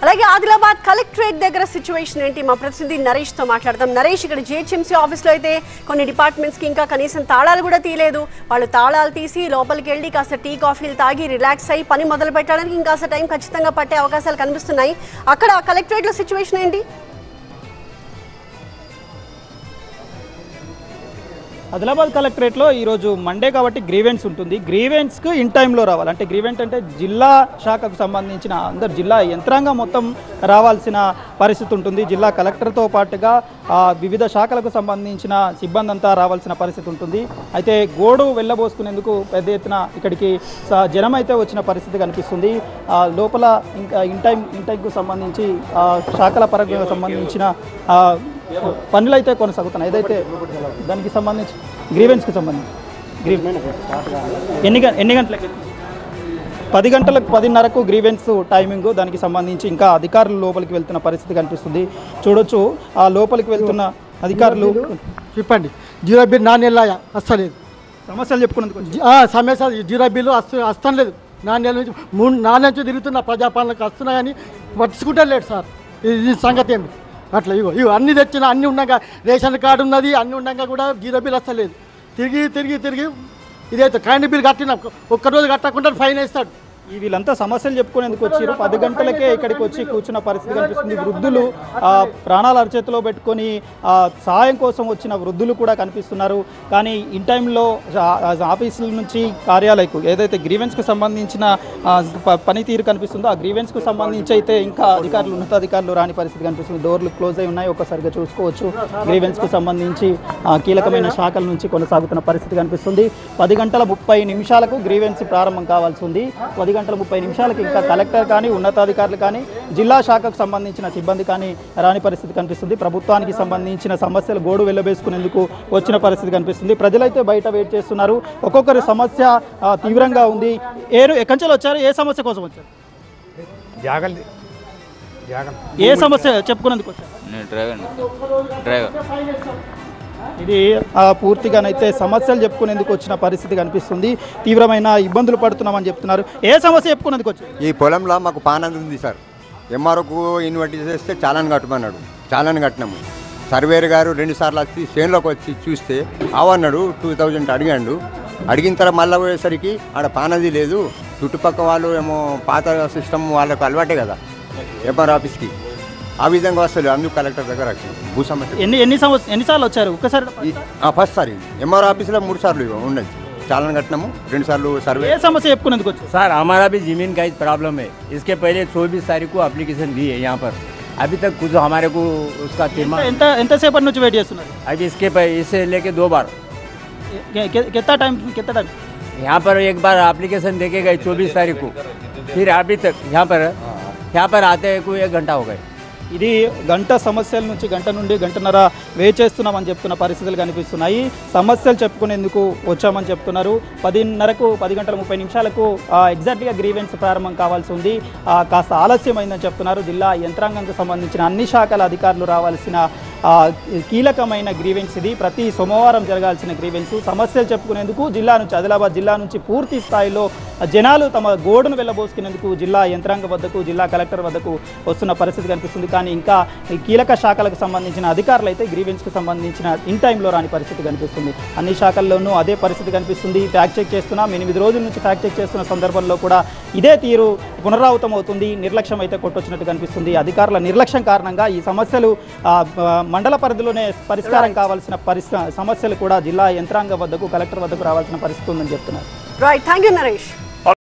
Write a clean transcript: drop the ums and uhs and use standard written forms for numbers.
అలాగే ఆదిలాబాద్ కలెక్టరేట్ దగ్గర సిచ్యువేషన్ ఏంటి మా ప్రతినిధి నరేష్ తో మాట్లాడదాం. నరేష్, ఇక్కడ జిహెచ్ఎంసీ ఆఫీస్ లో అయితే కొన్ని డిపార్ట్మెంట్స్ కి ఇంకా కనీసం తాళాలు కూడా తీయలేదు. వాళ్ళు తాళాలు తీసి లోపలికి వెళ్ళి కాస్త టీ కాఫీలు తాగి రిలాక్స్ అయ్యి పని మొదలు పెట్టడానికి ఇంకాస్త టైం ఖచ్చితంగా పట్టే అవకాశాలు కనిపిస్తున్నాయి. అక్కడ కలెక్టరేట్ లో సిచ్యువేషన్ ఏంటి? ఆదిలాబాద్ కలెక్టరేట్లో ఈరోజు మండే కాబట్టి గ్రీవెన్స్ ఉంటుంది. గ్రీవెన్స్కు ఇన్ టైంలో రావాలి. అంటే గ్రీవెంట్ అంటే జిల్లా శాఖకు సంబంధించిన అందరు జిల్లా యంత్రాంగం మొత్తం రావాల్సిన పరిస్థితి ఉంటుంది. జిల్లా కలెక్టర్తో పాటుగా వివిధ శాఖలకు సంబంధించిన సిబ్బంది అంతా రావాల్సిన పరిస్థితి ఉంటుంది. అయితే గోడు వెళ్ళబోసుకునేందుకు పెద్ద ఎత్తున ఇక్కడికి జనం అయితే వచ్చిన పరిస్థితి కనిపిస్తుంది. లోపల ఇంకా ఇన్ టైంకు సంబంధించి శాఖల పరంగా సంబంధించిన పనులు అయితే కొనసాగుతున్నాయి. ఏదైతే దానికి సంబంధించి గ్రీవెన్స్కి సంబంధించి ఎన్ని గంటలకి 10 గంటలకు 10:30కు గ్రీవెన్స్ టైమింగ్. దానికి సంబంధించి ఇంకా అధికారులు లోపలికి వెళ్తున్న పరిస్థితి కనిపిస్తుంది. చూడొచ్చు ఆ లోపలికి వెళ్తున్న అధికారులు. చెప్పండి, జీరో బిల్ నాణ్యలాయ వస్తలేదు. సమస్యలు చెప్పుకున్నందుకు సమస్య జీరో బిల్లు వస్తాం లేదు. నాణ్యాల నుంచి 4 నుంచి తిరుగుతున్న ప్రజాపాలనకు వస్తున్నా కానీ పట్టించుకుంటే లేదు సార్. ఇది సంగతి ఏంటి? అట్లా ఇవి అన్నీ తెచ్చిన అన్నీ ఉన్నాక రేషన్ కార్డు ఉన్నది, అన్నీ ఉన్నాక కూడా జీరో బిల్ వస్తలేదు. తిరిగి ఇదైతే కరెంట్ బిల్ కట్టిన ఒక్కరోజు కట్టకుండా ఫైన్ వేస్తాడు. వీళ్ళంతా సమస్యలు చెప్పుకునేందుకు వచ్చారు. 10 గంటలకే ఇక్కడికి వచ్చి కూర్చున్న పరిస్థితి కనిపిస్తుంది. వృద్ధులు ప్రాణాలు అరచేతిలో పెట్టుకొని సహాయం కోసం వచ్చిన వృద్ధులు కూడా కనిపిస్తున్నారు. కానీ ఇన్ టైంలో ఆఫీసుల నుంచి కార్యాలయకు ఏదైతే గ్రీవెన్స్కి సంబంధించిన పనితీరు కనిపిస్తుందో ఆ గ్రీవెన్స్కు సంబంధించి అయితే ఇంకా ఉన్నతాధికారులు రాని పరిస్థితి కనిపిస్తుంది. డోర్లు క్లోజ్ అయి ఉన్నాయి, ఒక్కసారిగా చూసుకోవచ్చు. గ్రీవెన్స్కు సంబంధించి కీలకమైన శాఖల నుంచి కొనసాగుతున్న పరిస్థితి కనిపిస్తుంది. 10:30 గ్రీవెన్స్ ప్రారంభం కావాల్సి ఉంది. 10:30 ఇంకా కలెక్టర్ కానీ ఉన్నతాధికారులు కానీ జిల్లా శాఖకు సంబంధించిన సిబ్బంది కానీ రాని పరిస్థితి కనిపిస్తుంది. ప్రభుత్వానికి సంబంధించిన సమస్యలు గోడు వెళ్ళబేసుకునేందుకు వచ్చిన పరిస్థితి కనిపిస్తుంది. ప్రజలైతే బయట వెయిట్ చేస్తున్నారు. ఒక్కొక్కరి సమస్య తీవ్రంగా ఉంది. ఎక్కడి నుంచి వచ్చారు? ఏ సమస్య కోసం వచ్చారు? ఏ సమస్య చెప్పుకునేందుకు వచ్చారు? డ్రైవర్ ఇది పూర్తిగానైతే సమస్యలు చెప్పుకునేందుకు వచ్చిన పరిస్థితి కనిపిస్తుంది. తీవ్రమైన ఇబ్బందులు పడుతున్నామని చెప్తున్నారు. ఏ సమస్య చెప్పుకునేందుకు వచ్చారు? ఈ పొలంలో మాకు పానంది ఉంది సార్. ఎంఆర్ఓకు ఇన్వైట్ చేస్తే చాలాని కట్టమన్నాడు. చాలాని కట్టినాము. సర్వేర్ గారు 2 సార్లు వచ్చి చేనులోకి వచ్చి చూస్తే అవన్నాడు 2000 అడిగాడు. అడిగిన తర్వాత మళ్ళీ పోయేసరికి ఆడ పానది లేదు. చుట్టుపక్కల వాళ్ళు ఏమో పాత సిస్టమ్ వాళ్ళకు అలవాటే కదా ఎంఆర్ ఆఫీస్కి. ఆ విధంగా వస్తలేదు. అందుకు కలెక్టర్ దగ్గర భూ సమస్య. ఎన్నిసార్లు వచ్చారు? ఒక్కసారి ఫస్ట్ సారి ఎంఆర్ ఆఫీస్లో 3 సార్లు ఉన్నది. चालान कटनामु 2 साल सर्वे ये समस्या చెప్పుకునేందుకు వచ్చారు सर। हमारा भी जमीन का प्रॉब्लम है। इसके पहले 24 तारीख को एप्लीकेशन दी है यहाँ पर, अभी तक कुछ हमारे को उसका ఎంతసేపటి నుంచి వెయిట్ చేస్తున్నారు? अभी इससे लेके 2 बार कितना टाइम यहाँ पर एक बार एप्लीकेशन देके गए 24 तारीख को, फिर अभी तक यहाँ पर आते हैं कोई 1 घंटा हो गए। ఇది గంట సమస్యల నుంచి గంట నుండి గంటన్నర వెయిట్ చేస్తున్నామని చెప్తున్న పరిస్థితులు కనిపిస్తున్నాయి. సమస్యలు చెప్పుకునేందుకు వచ్చామని చెప్తున్నారు. 10:30 ఎగ్జాక్ట్గా గ్రీవెన్స్ ప్రారంభం కావాల్సి ఉంది. కాస్త ఆలస్యమైందని చెప్తున్నారు. జిల్లా యంత్రాంగానికి సంబంధించిన అన్ని శాఖల అధికారులు రావాల్సిన కీలకమైన గ్రీవెన్స్ ఇది. ప్రతి సోమవారం జరగాల్సిన గ్రీవెన్స్. సమస్యలు చెప్పుకునేందుకు ఆదిలాబాద్ జిల్లా నుంచి పూర్తి స్థాయిలో జనాలు తమ గోడును వెళ్ళబోసుకునేందుకు జిల్లా యంత్రాంగం వద్దకు, జిల్లా కలెక్టర్ వద్దకు వస్తున్న పరిస్థితి కనిపిస్తుంది. కానీ ఇంకా కీలక శాఖలకు సంబంధించిన అధికారులు అయితే గ్రీవెన్స్కి సంబంధించిన ఇన్ టైంలో రాని పరిస్థితి కనిపిస్తుంది. అన్ని శాఖల్లోనూ అదే పరిస్థితి కనిపిస్తుంది. ఫ్యాక్ట్ చెక్ చేస్తున్నాం, 8 రోజుల నుంచి ఫ్యాక్ట్ చెక్ చేస్తున్న సందర్భంలో కూడా ఇదే తీరు పునరావృతం అవుతుంది. నిర్లక్ష్యం అయితే కొట్టొచ్చినట్టు కనిపిస్తుంది. అధికారుల నిర్లక్ష్యం కారణంగా ఈ సమస్యలు మండల పరిధిలోనే పరిష్కారం కావాల్సిన సమస్యలు కూడా జిల్లా యంత్రాంగం వద్దకు, కలెక్టర్ వద్దకు రావాల్సిన పరిస్థితి ఉందని చెప్తున్నారు. Right, thank you Naresh.